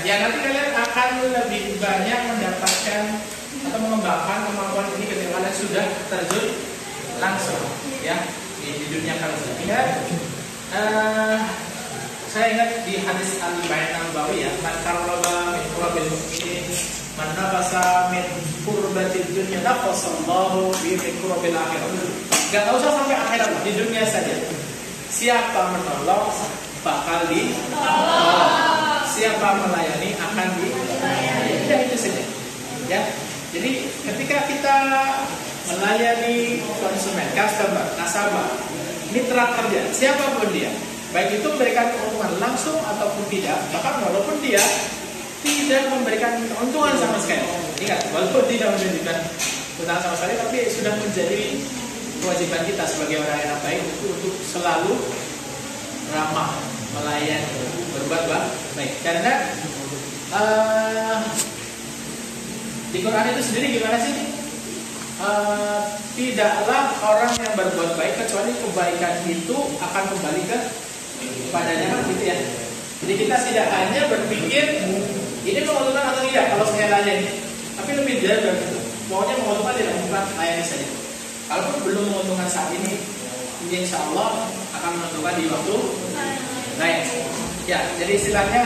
ya nanti kalian akan lebih banyak mendapatkan atau mengembangkan kemampuan ini ketika kalian sudah terjun langsung ya di dunia kerja. Ingat, saya ingat di hadis Al-Bayan Al-Bawi ya, man karraba min qurabil mu'minin man nabasa min qurbatid dunya naqasallahu bi min qurabil akhirah. Gak usah sampai akhirat, di dunia saja. Siapa menolong bakal ditolong. Siapa melayani akan dilayani. Ya itu saja. Ya. Jadi ketika kita melayani konsumen, customer, nasabah, mitra kerja, siapapun dia, baik itu memberikan keuntungan langsung ataupun tidak, bahkan walaupun dia tidak memberikan keuntungan sama sekali. Ingat, walaupun tidak memberikan keuntungan sama sekali, tapi sudah menjadi kewajiban kita sebagai orang yang baik untuk selalu ramah, melayani, berbuat baik. Karena di Quran itu sendiri gimana sih? Tidaklah orang yang berbuat baik kecuali kebaikan itu akan kembali kepadanya, kan gitu ya. Jadi kita tidak hanya berpikir ini menguntungkan atau tidak kalau saya layani, tapi lebih dari itu. Pokoknya menguntungkan tidak menguntungkan layani saja. Kalaupun belum menguntungkan saat ini, insya Allah akan menguntungkan di waktu lain. Ya, jadi istilahnya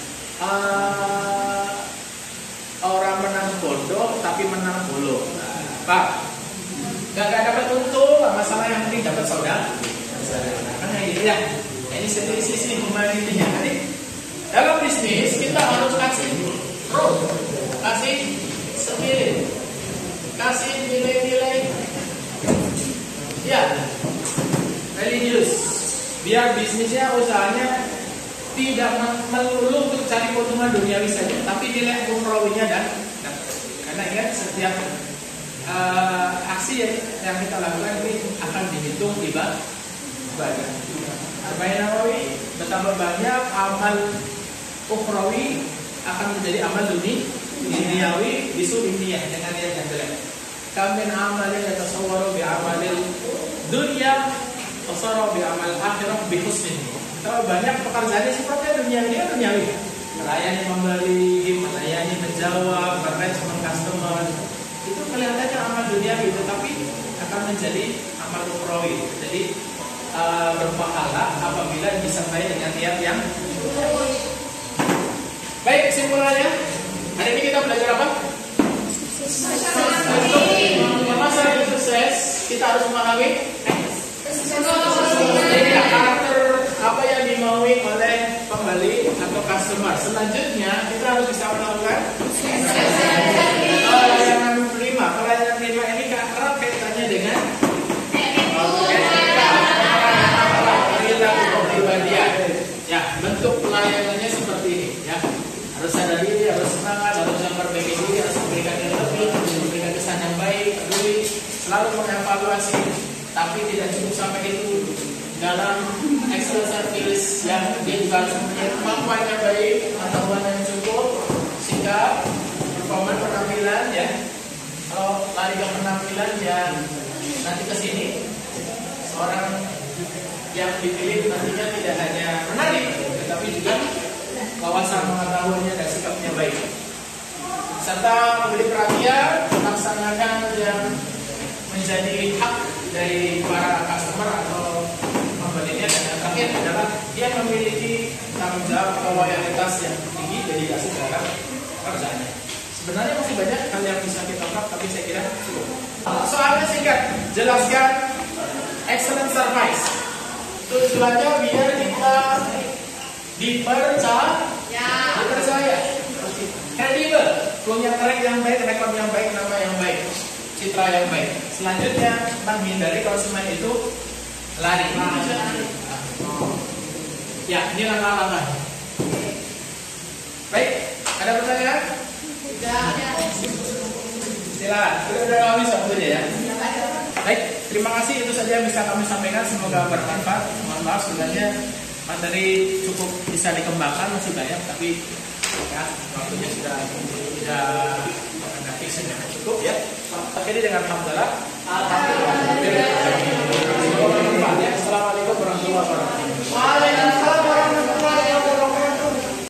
orang menang bodoh tapi menang bolo. Pak, gak dapat untung, masalah yang penting dapat saudara. Kan kayak gitu ya. Ini sisi humanitinya. Jadi dalam bisnis kita harus kasih pro, kasih spirit, kasih nilai-nilai ya religius, biar bisnisnya, usahanya tidak melulu untuk cari keuntungan duniawi saja, tapi nilai ukhrawinya dan karena ingat setiap aksi yang kita lakukan ini akan dihitung ibadah. Al-Bayan Nawawi, betapa banyak amal ukhrawi akan menjadi amal duniawi bisul dunia dengan yang jelek. Kamin amalin yatasawwaru bi amalil dunya tasawwaru bi amal akhirah bi husnin. Kalau banyak pekerjaannya sifatnya duniawi, melayani membeli, melayani menjawab, manajemen customer, itu kelihatannya amal duniawi, tetapi akan menjadi amal ukhrawi. Jadi berpahala apabila disertai dengan niat yang baik. Kesimpulannya, hari ini kita belajar apa? Untuk memasak sukses, kita harus memahami karakter apa yang dimaui oleh pembeli atau customer. Selanjutnya kita harus bisa melakukan pelayanan prima. Pelayanan prima ini erat kaitannya dengan ya, bentuk pelayanannya seperti ini ya. Harus sadar diri, harus semangat, harus memperbaiki diri, harus memberikan yang lebih, memberikan kesan yang baik, peduli, selalu mengevaluasi. Tapi tidak cukup sampai itu. Dalam excellent service yang dia juga harus mempunyai kemampuan yang baik, pengetahuan yang cukup, sehingga performa penampilan ya. Kalau lari ke penampilan ya, nanti kesini seorang yang dipilih nantinya tidak hanya menarik, tetapi juga wawasan pengetahuannya dan sikapnya baik, serta memberi perhatian, melaksanakan yang menjadi hak dari para customer atau pembelinya. Dan yang terakhir adalah dia memiliki tanggung jawab atau loyalitas yang tinggi, dedikasi terhadap pekerjaannya. Sebenarnya masih banyak hal yang bisa kita ungkap, tapi saya kira cukup. Soalnya singkat, jelaskan excellent service. Tujuannya biar kita dipercaya, kredibel, punya track yang baik, rekam yang baik, nama yang baik, citra yang baik. Selanjutnya menghindari konsumen itu lari. Ya, ini langkah-langkah. Baik, ada pertanyaan? Silakan. Sudah habis waktunya ya. Baik, terima kasih, itu saja yang bisa kami sampaikan, semoga bermanfaat. Mohon maaf sebenarnya materi cukup bisa dikembangkan, masih banyak, tapi ya waktunya sudah cukup ya. Akhirnya dengan alhamdulillah. Assalamualaikum warahmatullahi wabarakatuh.